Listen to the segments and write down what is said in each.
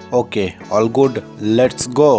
Okay all good let's go.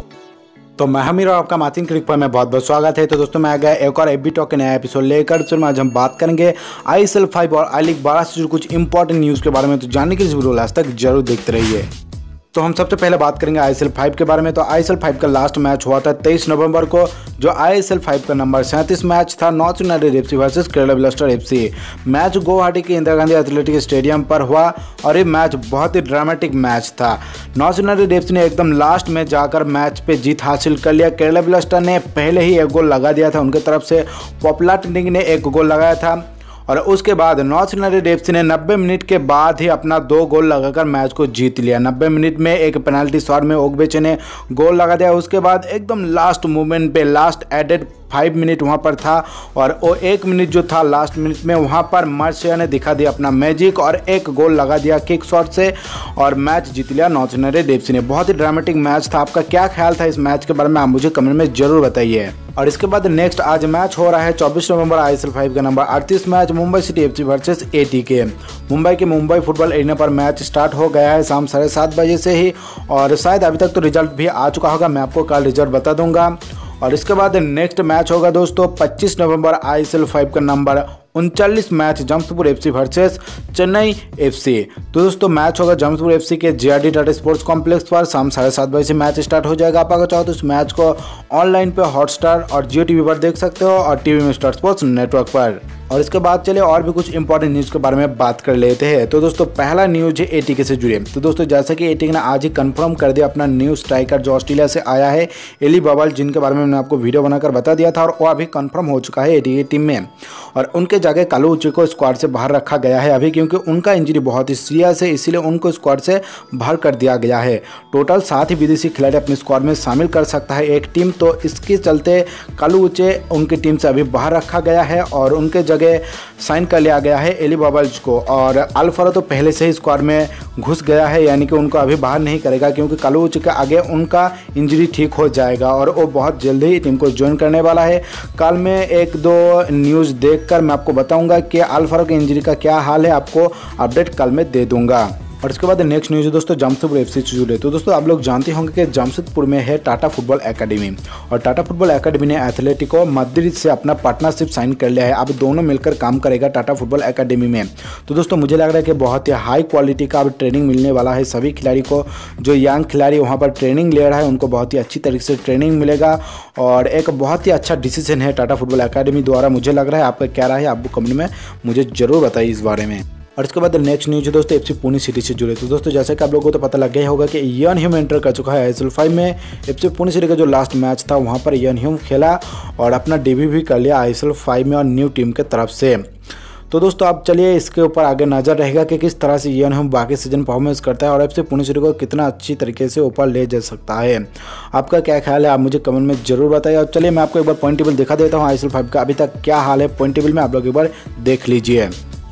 तो मैं हमीर और आपका मार्टिन क्रिक पर में बहुत बहुत स्वागत है। तो दोस्तों मैं आ गया एक और एफबी टॉक के नया एपिसोड लेकर। तो आज हम बात करेंगे ISL 5 और आई लीग 12 से जुड़े कुछ इंपॉर्टेंट न्यूज़ के बारे में। तो जानने के लिए वीडियो लास्ट तक जरूर देखते रहिए। तो हम सबसे पहले बात करेंगे ISL 5 के बारे में। तो ISL 5 का लास्ट मैच हुआ था 23 नवंबर को, जो ISL 5 का नंबर 37 मैच था। North United FC versus Kerala Blaster FC। Match Guwahati के इंदिरा गांधी एथलेटिक स्टेडियम पर हुआ और ये मैच बहुत ही ड्रामेटिक मैच था। नॉर्थ यूनाइटेड FC ने एकदम लास्ट में जाकर मैच पे जीत हासिल कर लिया। केरला ब्लास्टर ने पहले ही एक गोल लगा दिया था उनकी तरफ से, पॉपुलर ने एक गोल लगाया था और उसके बाद नॉर्थ यूनाइटेड FC ने 90 मिनट के बाद ही अपना 2 गोल लगाकर मैच को जीत लिया। 90 मिनट में एक पेनाल्टी शॉट में ओग्बेचे ने गोल लगा दिया। उसके बाद एकदम लास्ट मोमेंट पे लास्ट एडेड 5 मिनट वहाँ पर था और वो 1 मिनट जो था लास्ट मिनट में वहाँ पर मार्शिया ने दिखा दिया अपना मैजिक और एक गोल लगा दिया किक शॉट से और मैच जीत लिया नॉर्थ यूनाइटेड FC ने। बहुत ही ड्रामेटिक मैच था। आपका क्या ख्याल था इस मैच के बारे में, आप मुझे कमेंट में जरूर बताइए। और इसके बाद नेक्स्ट आज मैच हो रहा है 24 नवंबर ISL 5 का number 38 match Mumbai City FC versus ATK। Mumbai के मुंबई फुटबॉल एरिना पर मैच स्टार्ट हो गया है शाम 7:30 बजे से ही और शायद अभी तक तो रिजल्ट भी आ चुका होगा। मैं आपको कल रिजल्ट बता दूंगा। और इसके बाद नेक्स्ट मैच होगा दोस्तों 25 नवंबर ISL 5 का number 39 match Jamshedpur FC versus Chennai FC। तो दोस्तों मैच होगा जमशेदपुर FC के JRD टाटा स्पोर्ट्स कॉम्प्लेक्स पर शाम 7:30 बजे से मैच स्टार्ट हो जाएगा। आप अगर चाहो तो इस मैच को ऑनलाइन पे हॉटस्टार और जियो TV पर देख सकते हो और टीवी में स्टार स्पोर्ट्स नेटवर्क पर। और इसके बाद चलिए और भी कुछ इंपॉर्टेंट न्यूज़ के बारे में बात कर लेते हैं। तो दोस्तों पहला न्यूज़ है ATK से जुड़े। तो दोस्तों जैसा कि ATK ने आज ही कंफर्म कर दिया अपना न्यू स्ट्राइकर जो ऑस्ट्रेलिया से आया है एली बबल, जिनके बारे में मैंने आपको वीडियो बनाकर बता दिया था और वो अभी कंफर्म हो चुका है ATK टीम में। और उनके जगह कालू उचे को स्क्वाड से बाहर रखा गया है अभी, क्योंकि उनका इंजरी बहुत ही सीरियस है, इसीलिए उनको स्क्वाड से बाहर कर दिया गया है। टोटल 7 ही विदेशी खिलाड़ी अपने स्क्वाड में शामिल कर सकता है एक टीम, तो इसके चलते कालू उचे उनकी टीम से अभी बाहर रखा गया है और उनके जगह साइन कर लिया गया है एली बबल्स को। और अल्फारो तो पहले से ही स्क्वाड में घुस गया है, यानी कि उनको अभी बाहर नहीं करेगा, क्योंकि कालू उचे के आगे उनका इंजरी ठीक हो जाएगा और वो बहुत जल्दी ही टीम को ज्वाइन करने वाला है। कल में 1-2 न्यूज़ देखकर मैं आपको बताऊंगा कि अल्फारो की इंजरी का क्या हाल है, आपको अपडेट कल में दे दूंगा। और इसके बाद नेक्स्ट न्यूज़ है दोस्तों जमशेदपुर FC से जुड़े। तो दोस्तों आप लोग जानते होंगे कि जमशेदपुर में है टाटा फुटबॉल एकेडमी और टाटा फुटबॉल एकेडमी ने एथलेटिको माद्रिद से अपना पार्टनरशिप साइन कर लिया है। अब दोनों मिलकर काम करेगा टाटा फुटबॉल एकेडमी में। तो दोस्तों मुझे लग रहा है कि बहुत ही हाई क्वालिटी का अब ट्रेनिंग मिलने वाला है सभी खिलाड़ी को। जो यंग खिलाड़ी वहाँ पर ट्रेनिंग ले रहा है उनको बहुत ही अच्छी तरीके से ट्रेनिंग मिलेगा और एक बहुत ही अच्छा डिसीजन है टाटा फुटबॉल एकेडमी द्वारा, मुझे लग रहा है। आपका क्या राय है, आपको कमेंट में मुझे जरूर बताइए इस बारे में। और इसके बाद नेक्स्ट न्यूज़ है दोस्तों FC पुणे सिटी से जुड़े। तो दोस्तों जैसे कि आप लोगों को तो पता लग गया होगा कि इयान ह्यूम एंटर कर चुका है ISL 5 में। FC पुणे सिटी का जो लास्ट मैच था वहां पर इयान ह्यूम खेला और अपना डेब्यू भी कर लिया ISL 5 में और न्यू टीम के तरफ से। तो दोस्तों अब चलिए इसके ऊपर आगे नजर रहेगा कि किस तरह से इयान ह्यूम बाकी सीजन परफॉर्मेंस करता है और FC पुणे सिटी को कितना अच्छी तरीके से ऊपर ले जा सकता है। आपका क्या ख्याल है, आप मुझे कमेंट में जरूर बताइए। और चलिए मैं आपको एक बार पॉइंट टेबल दिखा देता हूँ ISL 5 का अभी तक क्या हाल है पॉइंट टेबल में, आप लोग एक बार देख लीजिए।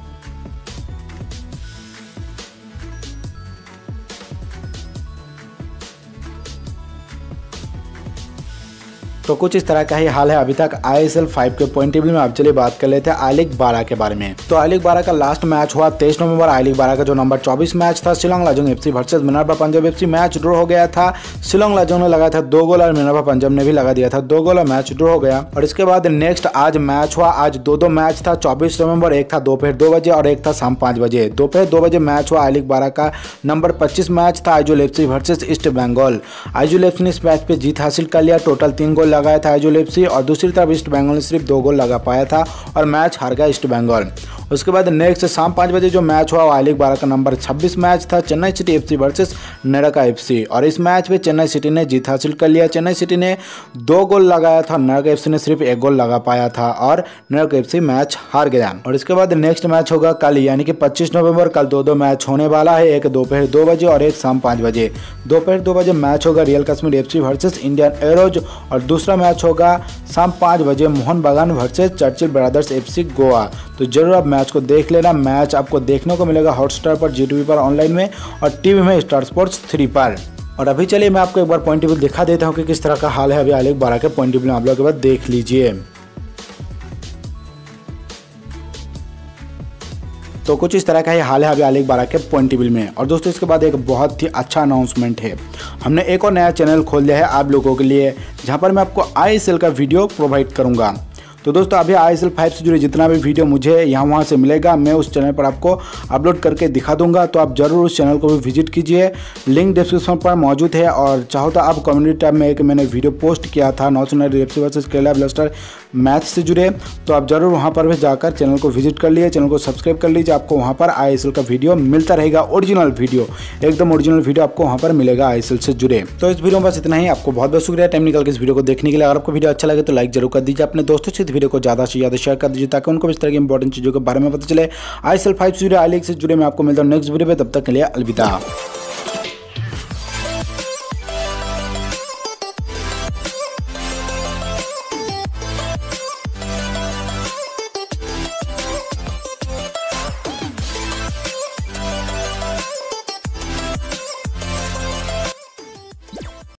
तो कुछ इस तरह का ही हाल है अभी तक ISL 5 के पॉइंट टेबल में। अब चलिए बात कर लेते हैं आई लीग 12 के बारे में। तो आई लीग 12 का लास्ट मैच हुआ 23 नवंबर। आई लीग 12 का जो नंबर 24 मैच था Shillong Lajong FC versus Minerva Punjab FC। Match draw हो गया था। शिलोंग लाजोंग ने लगाया था 2 गोल और मिनर्वा पंजाब ने भी लगा दिया था 2 गोल और मैच ड्रॉ हो गया। और इसके बाद नेक्स्ट आज मैच हुआ। आज 2 मैच था 24 नवंबर, एक था दोपहर 2 बजे और एक था शाम 5 बजे। दोपहर 2 बजे मैच हुआ आई लीग 12 का नंबर 25 मैच था Aizawl FC versus East Bengal. Aizawl FC ने इस मैच पे जीत हासिल कर लिया। टोटल 3 गोल लगाया था आइजोल FC और दूसरी तरफ ईस्ट बंगाल ने सिर्फ 2 गोल लगा पाया था और मैच हार गया ईस्ट बंगाल। उसके बाद नेक्स्ट शाम 5 बजे जो मैच हुआ आई लीग 12 का नंबर 26 मैच था Chennai City FC versus Neroca FC और इस मैच में चेन्नई सिटी ने जीत हासिल कर लिया। चेन्नई सिटी ने 2 गोल लगाया था, नेरका FC ने सिर्फ 1 गोल लगा पाया था और नेरका FC मैच हार गया। और इसके बाद नेक्स्ट मैच होगा कल यानी कि 25 नवंबर। कल 2 मैच होने वाला है, एक दोपहर 2 बजे और एक शाम 5 बजे। दोपहर 2 बजे मैच होगा real Kashmir FC versus Indian Arrows और दूसरा मैच होगा शाम 5 बजे Mohun Bagan versus Churchill Brothers FC Goa. तो जरूर आप मैच को देख लेना। मैच आपको देखने को मिलेगा हॉटस्टार पर, जियो टीवी पर ऑनलाइन में और टीवी में स्टार स्पोर्ट्स 3 पर। और अभी चलिए मैं आपको एक बार पॉइंट टेबल दिखा देता हूँ कि किस तरह का हाल है अभी आई लीग 12 के पॉइंट टेबल में। आप लोग एक बार देख लीजिए। तो कुछ इस तरह का ही हाल है अभी आई लीग 12 के पॉइंट टेबल में। और दोस्तों इसके बाद एक बहुत ही अच्छा अनाउंसमेंट है, हमने एक और नया चैनल खोल दिया है आप लोगों के लिए, जहां पर मैं आपको ISL का वीडियो प्रोवाइड करूंगा। तो दोस्तों अभी ISL 5 से जुड़े जितना भी वीडियो मुझे यहाँ वहाँ से मिलेगा मैं उस चैनल पर आपको अपलोड करके दिखा दूंगा। तो आप जरूर उस चैनल को भी विजिट कीजिए, लिंक डिस्क्रिप्शन पर मौजूद है। और चाहो तो आप कम्युनिटी टैब में एक मैंने वीडियो पोस्ट किया था North FC versus Kerala Blaster match से जुड़े, तो आप जरूर वहाँ पर भी जाकर चैनल को विजिट कर लीजिए, चैनल को सब्सक्राइब कर लीजिए। आपको वहाँ पर ISL का वीडियो मिलता रहेगा, ओरिजिनल वीडियो, एकदम ओरिजिनल वीडियो आपको वहाँ पर मिलेगा ISL से जुड़े। तो इस वीडियो में बस इतना ही। आपको बहुत बहुत शुक्रिया टाइम निकल के इस वीडियो को देखने के लिए। अगर आपको वीडियो अच्छा लगे तो लाइक जरूर कर दीजिए, अपने दोस्तों से इस वीडियो को ज़्यादा से ज़्यादा शेयर कर दीजिए ताकि उनको इस तरह की इंपॉर्टेंट चीज़ों के बारे में पता चले। ISL 5 से जुड़े आई लीग से जुड़े मैं आपको मिलता हूँ नेक्स्ट वीडियो में, तब तक के लिए अलविदा।